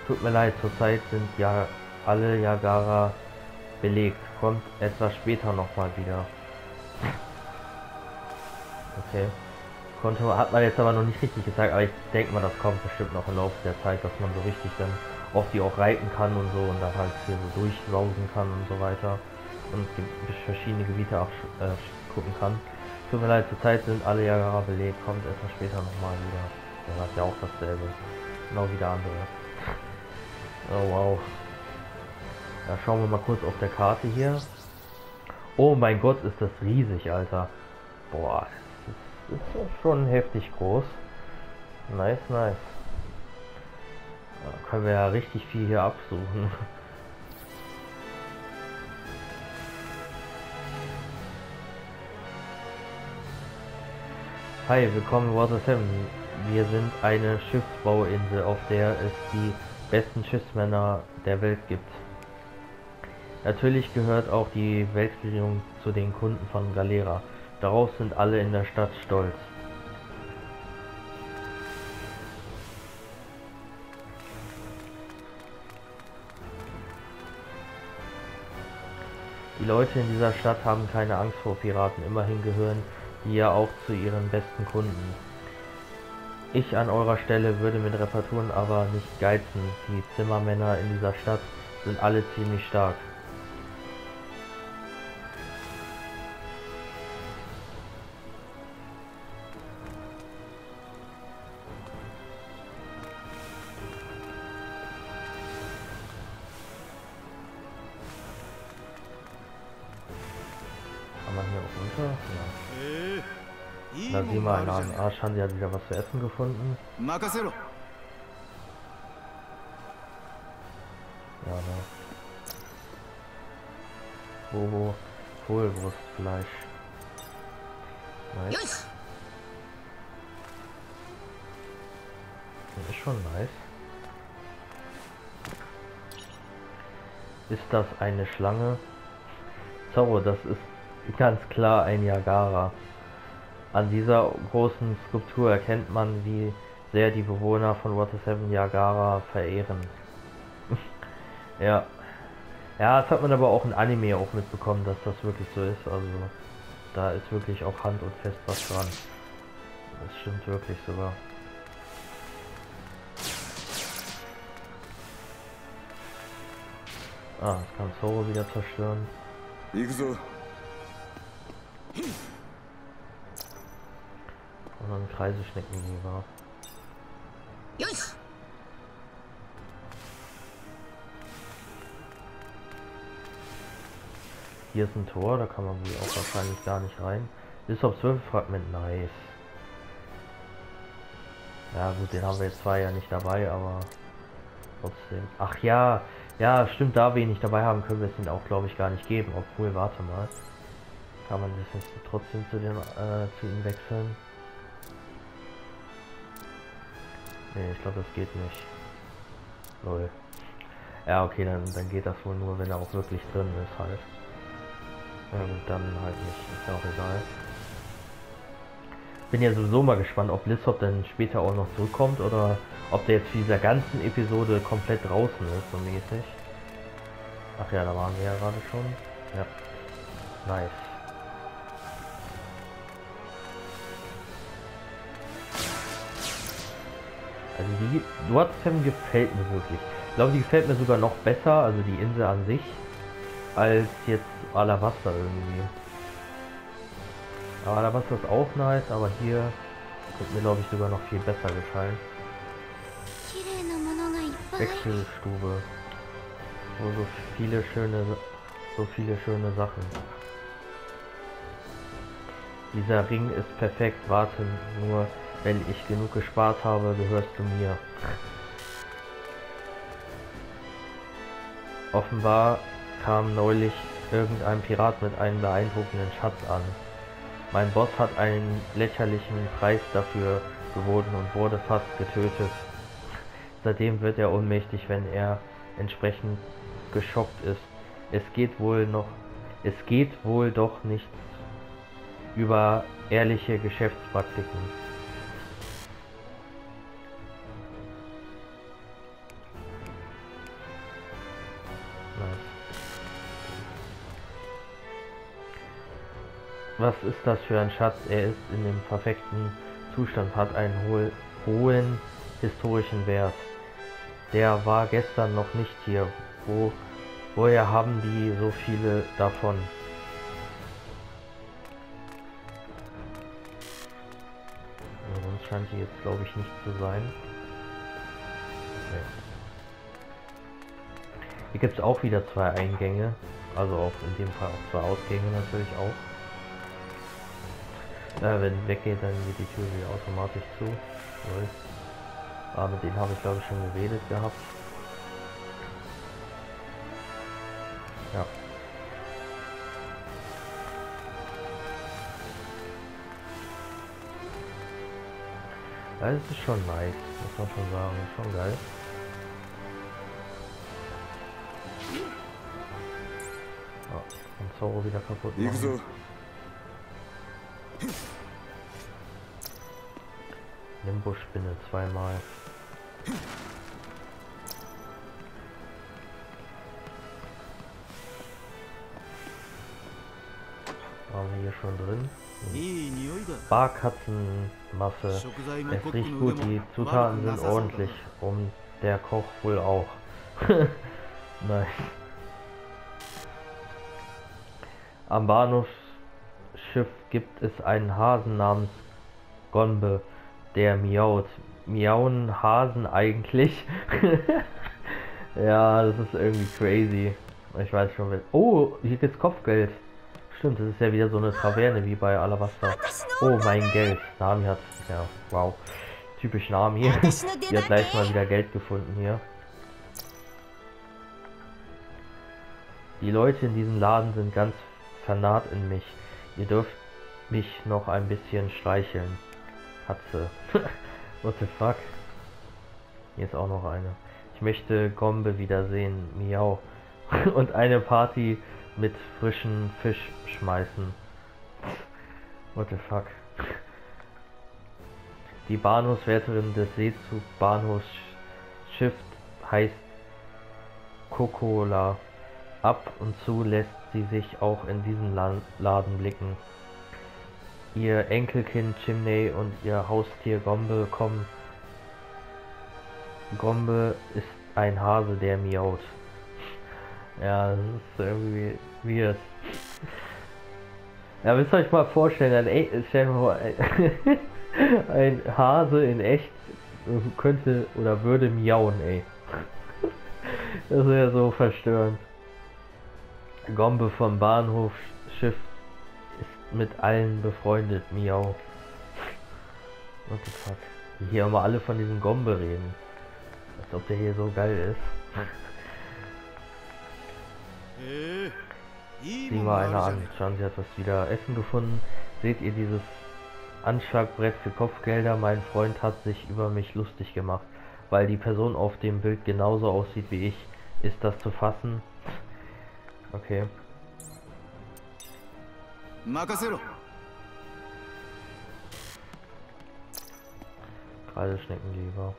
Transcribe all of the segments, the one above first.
Tut mir leid, zurzeit sind ja alle Yagara belegt. Kommt etwas später nochmal wieder. Okay. Konto hat man jetzt aber noch nicht richtig gesagt, aber ich denke mal, das kommt bestimmt noch im Laufe der Zeit, dass man so richtig dann auf die auch reiten kann und so und dann halt hier so durchsausen kann und so weiter und verschiedene Gebiete gucken kann. Tut mir leid, zurzeit sind alle Jahre belegt, kommt etwas später nochmal wieder. Ja, das ist ja auch dasselbe. Genau wie der andere. Oh wow. Da schauen wir mal kurz auf der Karte hier. Oh mein Gott, ist das riesig, Alter. Boah, das ist schon heftig groß. Nice, nice. Da können wir ja richtig viel hier absuchen. Hi, willkommen in Water 7. Wir sind eine Schiffsbauinsel, auf der es die besten Schiffsmänner der Welt gibt. Natürlich gehört auch die Weltregierung zu den Kunden von Galera. Darauf sind alle in der Stadt stolz. Die Leute in dieser Stadt haben keine Angst vor Piraten, immerhin gehören die ja auch zu ihren besten Kunden. Ich an eurer Stelle würde mit Reparaturen aber nicht geizen. Die Zimmermänner in dieser Stadt sind alle ziemlich stark. Kann man hier auch runter? Ja. Da sieh mal, an Arsch haben sie ja wieder was zu essen gefunden. Ja, ne. Bobo, Kohlwurstfleisch. Nice. Das ist schon nice. Ist das eine Schlange? Zorro, das ist ganz klar ein Yagara. An dieser großen Skulptur erkennt man, wie sehr die Bewohner von Water 7 Yagara verehren. Ja. Ja, das hat man aber auch in Anime auch mitbekommen, dass das wirklich so ist. Also da ist wirklich auch Hand und Fest was dran. Das stimmt wirklich sogar. Ah, das kann Zoro wieder zerstören. Und dann Kreiselschneckenjäger. Hier ist ein Tor, da kann man wohl auch wahrscheinlich gar nicht rein. Bis auf 12 Fragment, nice. Ja gut, den haben wir jetzt zwar ja nicht dabei, aber trotzdem. Ach ja, ja stimmt, da wir ihn nicht dabei haben, können wir es ihn auch glaube ich gar nicht geben. Obwohl, warte mal. Kann man das jetzt trotzdem zu ihm wechseln? Nee, ich glaube das geht nicht. Lol. Ja okay, dann geht das wohl nur, wenn er auch wirklich drin ist halt. Dann halt nicht, ist ja auch egal. Bin ja sowieso mal gespannt, ob Lissop dann später auch noch zurückkommt oder ob der jetzt für dieser ganzen Episode komplett draußen ist, so mäßig. Ach ja, da waren wir ja gerade schon. Ja. Nice. Also die Water 7 gefällt mir wirklich. Ich glaube, die gefällt mir sogar noch besser, also die Insel an sich, als jetzt Alabasta irgendwie. Aber Alabasta ist auch nice, aber hier wird mir glaube ich sogar noch viel besser gefallen. Wechselstube. So viele schöne Sachen. Dieser Ring ist perfekt, warte nur, wenn ich genug gespart habe, gehörst du mir. Offenbar kam neulich irgendein Pirat mit einem beeindruckenden Schatz an. Mein Boss hat einen lächerlichen Preis dafür geboten und wurde fast getötet. Seitdem wird er ohnmächtig, wenn er entsprechend geschockt ist. Es geht wohl doch nicht über ehrliche Geschäftspraktiken. Was ist das für ein Schatz? Er ist in dem perfekten Zustand, hat einen hohen historischen Wert. Der war gestern noch nicht hier. Woher haben die so viele davon? Sonst scheint die jetzt, glaube ich, nicht zu sein. Nee. Hier gibt es auch wieder 2 Eingänge. Also auch in dem Fall auch 2 Ausgänge natürlich auch. Wenn weggeht, dann geht die Tür wieder automatisch zu. Aber mit denen habe ich, glaube ich, schon geredet gehabt. Ja. Das ist schon nice, muss man schon sagen. Schon geil. Oh, und Zorro wieder kaputt machen. Limbo-Spinne 2-mal. Waren wir hier schon drin? Barkatzenmasse. Es riecht gut, die Zutaten sind ordentlich. Und der Koch wohl auch. Nein. Am Bahnhofsschiff gibt es einen Hasen namens Gonbe, der miaut. Miauen Hasen eigentlich? Ja, das ist irgendwie crazy. Ich weiß schon. Oh, hier gibt's Kopfgeld. Stimmt, das ist ja wieder so eine Taverne wie bei Alabasta. Oh, mein Geld. Nami hat, ja, wow. Typisch Nami. Die hat gleich mal wieder Geld gefunden hier. Die Leute in diesem Laden sind ganz vernarrt in mich. Ihr dürft mich noch ein bisschen streicheln. Hat sie. What the fuck? Hier ist auch noch eine. Ich möchte Gombe wiedersehen. Miau. Und eine Party mit frischen Fisch schmeißen. What the fuck? Die Bahnhofswärterin des Seezug-Bahnhofsschiffs heißt Kokola. Ab und zu lässt sie sich auch in diesen Laden blicken. Ihr Enkelkind Chimney und ihr Haustier Gombe kommen. Gombe ist ein Hase, der miaut. Ja, das ist irgendwie weird. Ja, müsst ihr euch mal vorstellen, ein Hase in echt könnte oder würde miauen, ey. Das ist ja so verstörend. Gombe vom Bahnhofsschiff ist mit allen befreundet, miau. What the fuck? Hier haben wir alle von diesem Gombe reden. Als ob der hier so geil ist. Sieh mal einer an. Schauen Sie, hat was wieder Essen gefunden. Seht ihr dieses Anschlagbrett für Kopfgelder? Mein Freund hat sich über mich lustig gemacht, weil die Person auf dem Bild genauso aussieht wie ich. Ist das zu fassen? Okay. Kreideschneckengeber.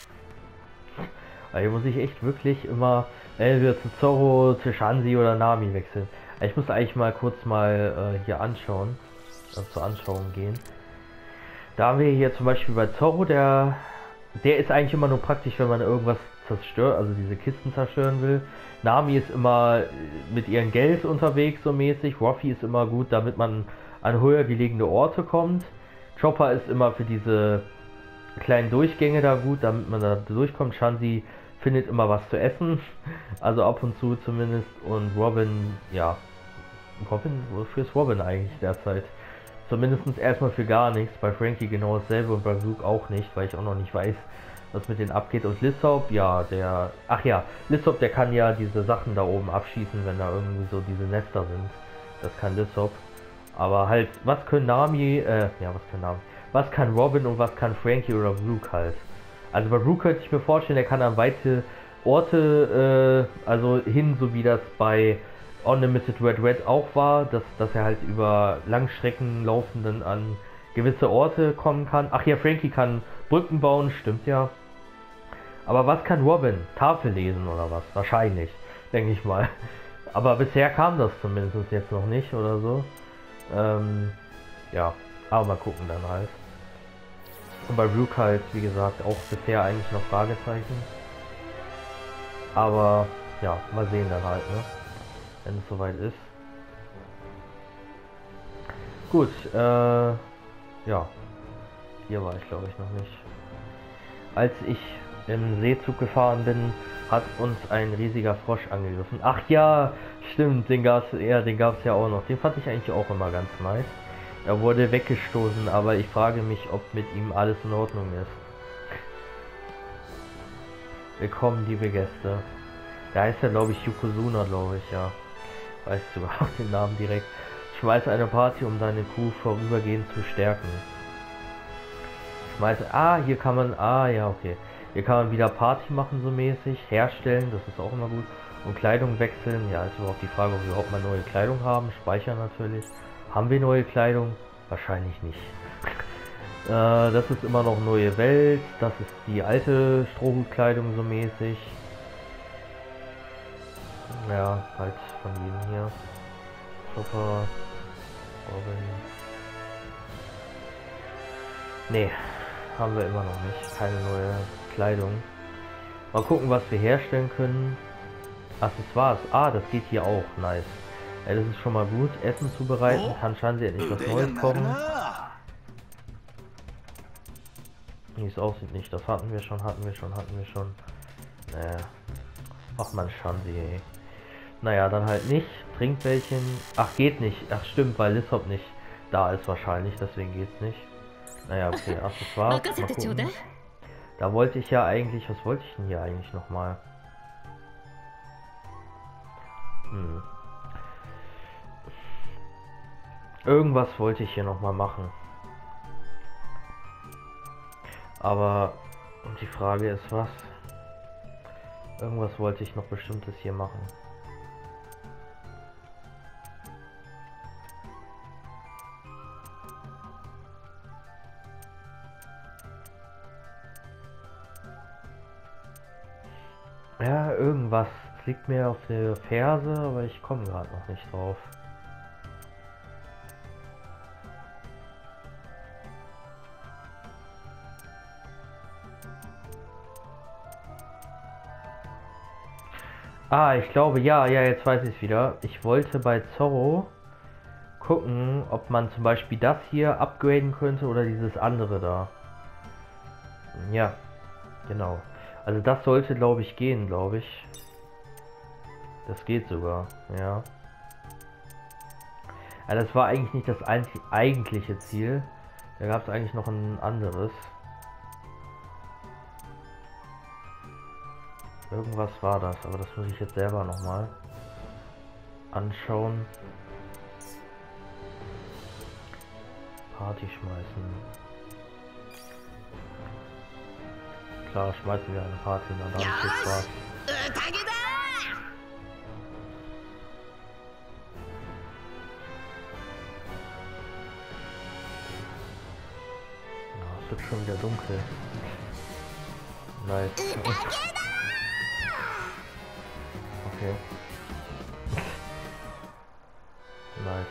Hier muss ich echt wirklich immer entweder zu Zorro, zu Shanzi oder Nami wechseln. Ich muss eigentlich mal kurz hier anschauen, zur Anschauung gehen. Da haben wir hier zum Beispiel bei Zorro, der ist eigentlich immer nur praktisch, wenn man irgendwas zerstört, also diese Kisten zerstören will. Nami ist immer mit ihrem Geld unterwegs so mäßig. Ruffy ist immer gut, damit man an höher gelegene Orte kommt. Chopper ist immer für diese kleinen Durchgänge da gut, damit man da durchkommt. Shanzi findet immer was zu essen, also ab und zu zumindest. Und Robin, ja, wofür ist Robin eigentlich derzeit? Zumindest erstmal für gar nichts. Bei Frankie genau dasselbe und bei Luke auch nicht, weil ich auch noch nicht weiß, was mit denen abgeht. Und Lissop, ja, Lissop, der kann ja diese Sachen da oben abschießen, wenn da irgendwie so diese Nester sind. Das kann Lissop. Aber halt, was können Nami, was kann Robin und was kann Frankie oder Luke halt? Also bei Luke könnte ich mir vorstellen, der kann an weite Orte, also hin, so wie das bei Unlimited Red auch war, dass er halt über Langstrecken laufen dann an gewisse Orte kommen kann. Ach ja, Frankie kann Brücken bauen, stimmt ja. Aber was kann Robin? Tafel lesen oder was? Wahrscheinlich, denke ich mal. Aber bisher kam das zumindest jetzt noch nicht oder so. Ja, aber mal gucken dann halt. Und bei Rook halt, wie gesagt, auch bisher eigentlich noch Fragezeichen. Aber ja, mal sehen dann halt, ne? Wenn es soweit ist. Gut, ja, hier war ich glaube ich noch nicht. Als ich im Seezug gefahren bin, hat uns ein riesiger Frosch angegriffen. Ach ja, stimmt, den gab's ja auch noch. Den fand ich eigentlich auch immer ganz nice. Er wurde weggestoßen, aber ich frage mich, ob mit ihm alles in Ordnung ist. Willkommen, liebe Gäste. Da heißt er, glaube ich, Yokozuna, glaube ich, ja. Weißt du sogar den Namen direkt. Schmeiße eine Party, um deine Crew vorübergehend zu stärken. Schmeiße, hier kann man, ja, okay. Hier kann man wieder Party machen, so mäßig. Herstellen, das ist auch immer gut. Und Kleidung wechseln, ja, ist überhaupt die Frage, ob wir überhaupt mal neue Kleidung haben. Speichern natürlich. Haben wir neue Kleidung? Wahrscheinlich nicht. Das ist immer noch neue Welt. Das ist die alte Strohhutkleidung, so mäßig. Ja, halt von jedem hier. Chopper. Robin. Nee, haben wir immer noch nicht. Keine neue Kleidung. Mal gucken, was wir herstellen können. Accessoires. Das geht hier auch. Nice. Ja, das ist schon mal gut. Essen zubereiten. Kann scheinbar endlich was Neues kommen. Wie es aussieht nicht. Das hatten wir schon. Naja. Ach man, Shansi, ey. Naja, dann halt nicht. Trinkwäldchen. Ach, geht nicht. Ach, stimmt, weil Lissop nicht da ist wahrscheinlich. Deswegen geht's nicht. Naja, okay. Accessoires. Mal gucken. Da wollte ich ja eigentlich... Was wollte ich denn hier eigentlich nochmal? Irgendwas wollte ich hier nochmal machen. Aber die Frage ist, was? Irgendwas wollte ich noch Bestimmtes hier machen. Ja, irgendwas. Es liegt mir auf der Ferse, aber ich komme gerade noch nicht drauf. Ich glaube, ja, jetzt weiß ich es wieder. Ich wollte bei Zorro gucken, ob man zum Beispiel das hier upgraden könnte oder dieses andere da. Ja, genau. Also das sollte, glaube ich, gehen, glaube ich. Das geht sogar, ja. Ja, das war eigentlich nicht das eigentliche Ziel. Da gab es eigentlich noch ein anderes. Irgendwas war das, aber das muss ich jetzt selber nochmal anschauen. Party schmeißen. Klar, schmeißen wir eine Party, na dann viel Spaß. Ja, es wird schon wieder dunkel. Nice. Okay. Nice.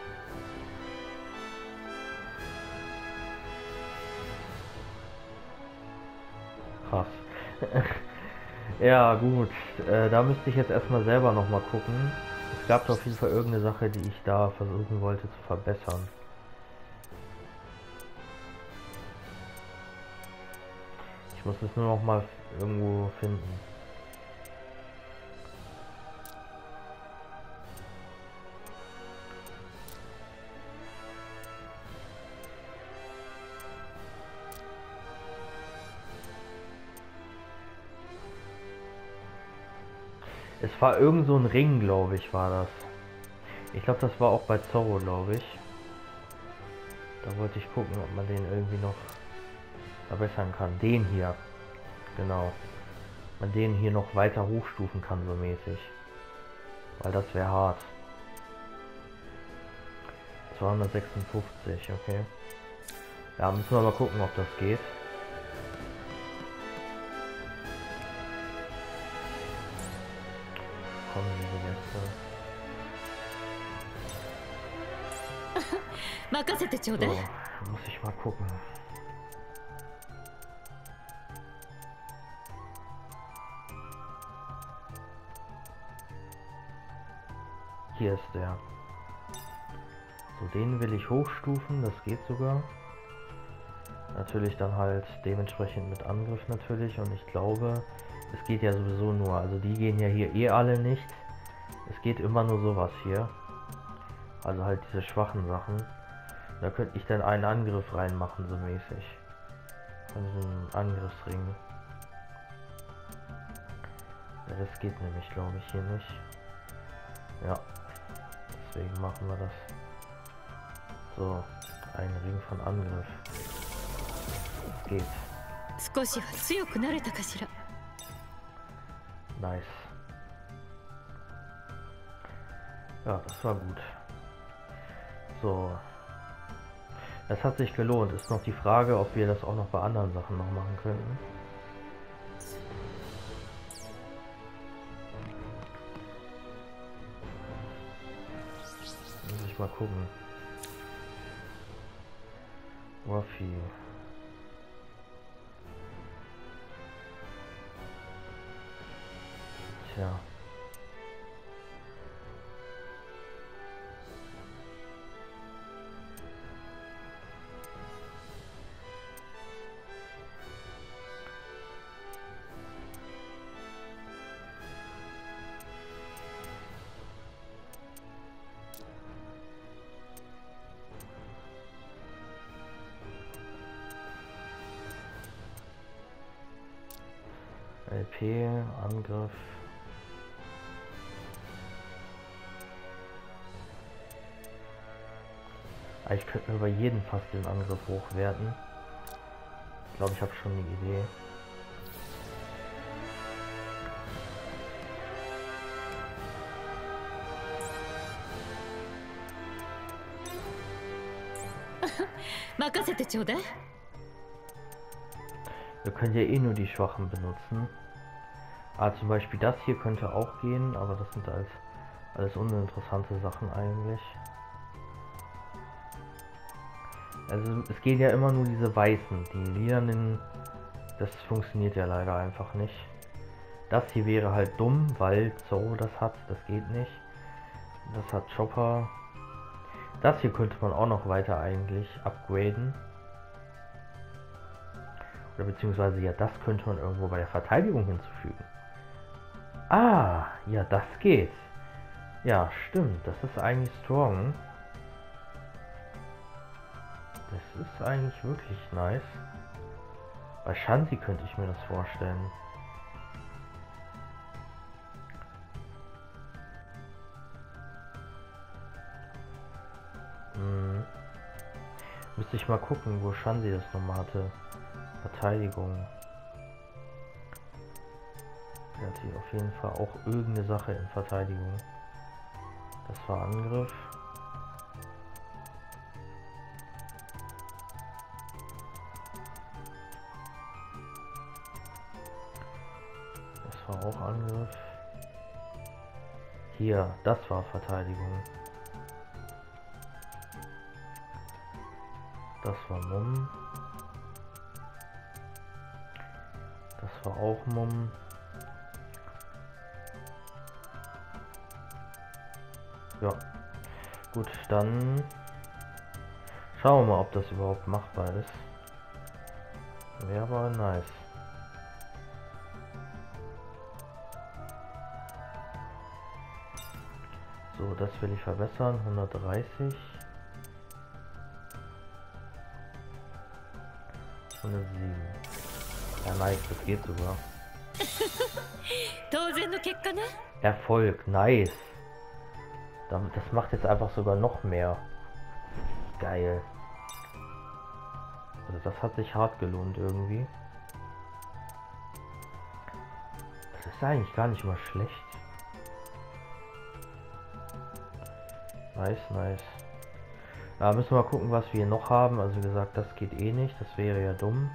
Krass. Ja, gut. Da müsste ich jetzt erstmal selber nochmal gucken. Es gab auf jeden Fall irgendeine Sache, die ich da versuchen wollte zu verbessern. Ich muss es nur noch mal irgendwo finden. Es war irgend so ein Ring, glaube ich, war das. Ich glaube, das war auch bei Zorro, glaube ich. Da wollte ich gucken, ob man den irgendwie noch verbessern kann. Den hier. Genau. Man den hier noch weiter hochstufen kann, so mäßig. Weil das wäre hart. 256, okay. Ja, müssen wir mal gucken, ob das geht. Kommen diese Gäste. So, muss ich mal gucken. Hier ist der. So, den will ich hochstufen, das geht sogar. Natürlich dann halt dementsprechend mit Angriff natürlich, und ich glaube, es geht ja sowieso nur, also die gehen ja hier eh alle nicht. Es geht immer nur sowas hier. Also halt diese schwachen Sachen. Da könnte ich dann einen Angriff reinmachen, so mäßig. Also einen Angriffsring. Ja, das geht nämlich, glaube ich, hier nicht. Ja. Deswegen machen wir das. So, ein Ring von Angriff. Das geht. Nice. Ja, das war gut. So. Es hat sich gelohnt. Ist noch die Frage, ob wir das auch noch bei anderen Sachen noch machen könnten. Muss ich mal gucken. Ruffy. Tja. LP, Angriff. Ich könnte mir bei jedem fast den Angriff hochwerten. Ich glaube, ich habe schon eine Idee. Wir können ja eh nur die Schwachen benutzen. Zum Beispiel das hier könnte auch gehen, aber das sind alles uninteressante Sachen eigentlich. Also es gehen ja immer nur diese weißen, die lilanen, das funktioniert ja leider einfach nicht. Das hier wäre halt dumm, weil Zoro das hat, das geht nicht. Das hat Chopper. Das hier könnte man auch noch weiter eigentlich upgraden. Oder beziehungsweise ja, das könnte man irgendwo bei der Verteidigung hinzufügen. Ah, ja, das geht. Ja, stimmt, das ist eigentlich strong. Das ist eigentlich wirklich nice. Bei Shanti könnte ich mir das vorstellen. Müsste ich mal gucken, wo Shanti das nochmal hatte. Verteidigung. Der hat hier auf jeden Fall auch irgendeine Sache in Verteidigung. Das war Angriff. Das war auch Angriff. Hier, das war Verteidigung. Das war Mumm. Das war auch Mumm. Ja. Gut, dann schauen wir mal, ob das überhaupt machbar ist. Wäre aber nice. So, das will ich verbessern. 130. 107. Ja, nice, das geht sogar. Erfolg, nice. Das macht jetzt einfach sogar noch mehr. Geil. Also das hat sich hart gelohnt irgendwie. Das ist eigentlich gar nicht mal schlecht. Nice, nice. Da müssen wir mal gucken, was wir noch haben. Also wie gesagt, das geht eh nicht. Das wäre ja dumm.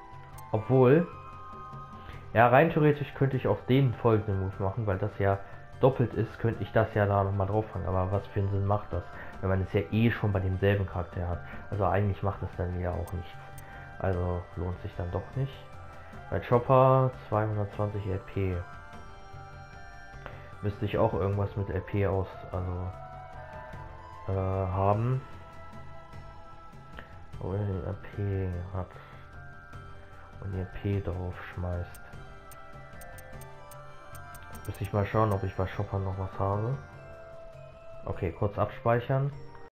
Obwohl, ja, rein theoretisch könnte ich auch den folgenden Move machen, weil das ja doppelt ist, könnte ich das ja da nochmal drauf fangen. Aber was für einen Sinn macht das, wenn man es ja eh schon bei demselben Charakter hat? Also eigentlich macht es dann ja auch nichts. Also lohnt sich dann doch nicht. Bei Chopper 220 LP. Müsste ich auch irgendwas mit LP aus, haben. Wo er den LP hat. Und die LP drauf schmeißt. Müsste ich mal schauen, ob ich bei Chopper noch was habe. Okay, kurz abspeichern.